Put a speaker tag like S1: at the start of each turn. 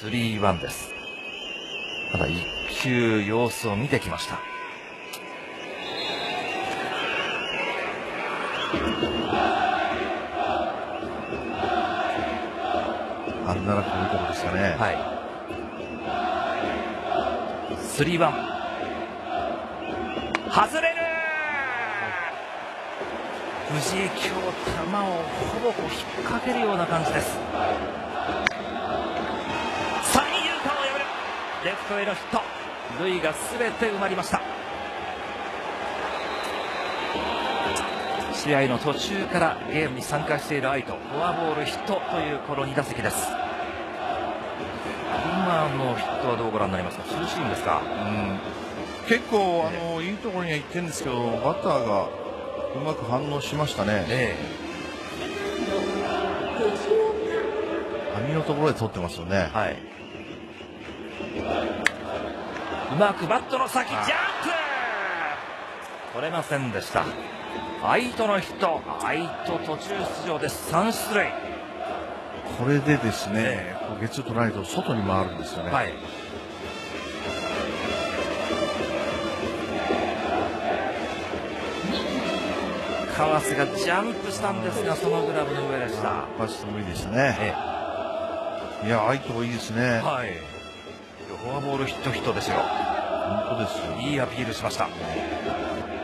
S1: 3-1です。ただ一球様子を見てきました。
S2: あんならこういうところですかね。
S1: はい。3-1。外れる。藤井、今日球をほぼ引っ掛けるような感じです。三遊間を破るレフトへのヒット。塁が全て埋まりました。試合の途中からゲームに参加している愛斗、フォアボールヒットというこの2打席です。今のヒットはどうご覧になりますか。ツーシームですか。
S2: 結構いいところには行ってるんですけど、バッターがうまく反応しましたね。網のところで取ってますよね。
S1: はい。うまくバットの先ジャンプ取れませんでした。愛斗のヒット。愛斗途中出場です3出塁。
S2: これでですね、ゲッツー取られると外に回るんですよね。
S1: はい。川瀬がジャンプしたんですが、そのグラブの上でした。
S2: ファースト無理でしたね。いや、愛斗いいですね。
S1: はい。フォアボールヒットですよ。
S2: 本当ですよ。
S1: いいアピールしました。